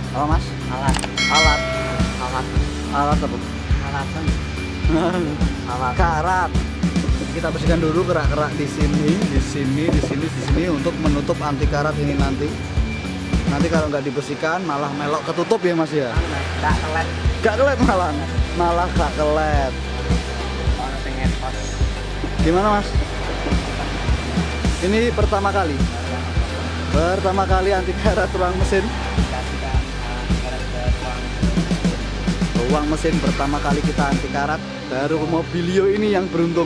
Apa mas? Alat. Alat. Alat. Alat apa? Alatan. Alat. Karat. Kita bersihkan dulu kerak-kerak di sini, di sini untuk menutup anti karat ini nanti. Nanti kalau nggak dibersihkan malah melok ketutup ya mas ya. Gak kelet. Gak kelet malah gak kelet. Orang pengen pas. Gimana mas? Ini pertama kali anti karat ruang mesin. Kasihkan karet ke Ruang mesin pertama kali kita anti karat. Baru Mobilio ini yang beruntung.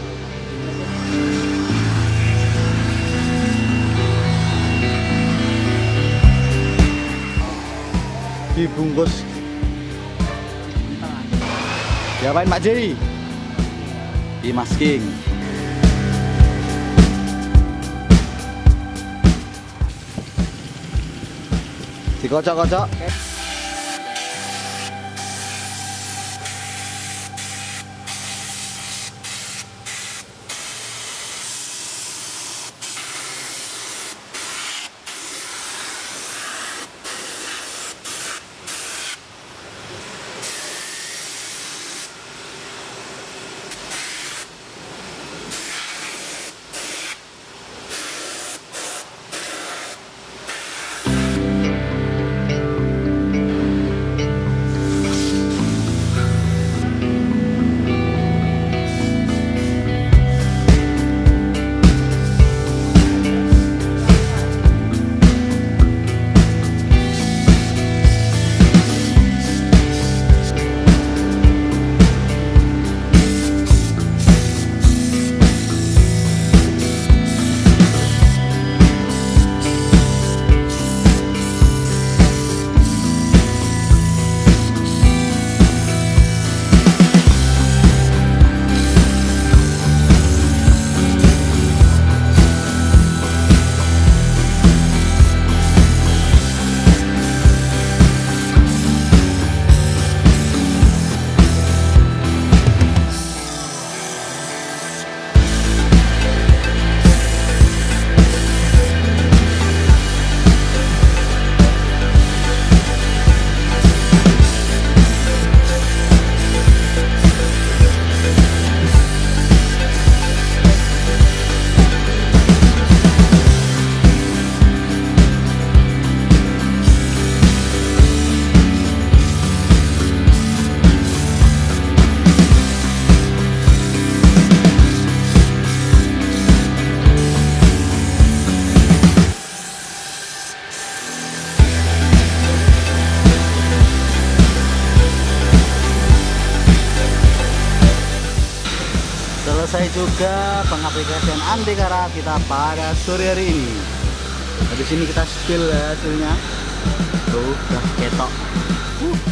Dibungkus. Diapain Pak Jai? Di masking. Dikocok-kocok. Selesai juga pengaplikasian anti karat kita pada sore hari ini. Habis ini kita spill hasilnya. Tuh, udah ketok.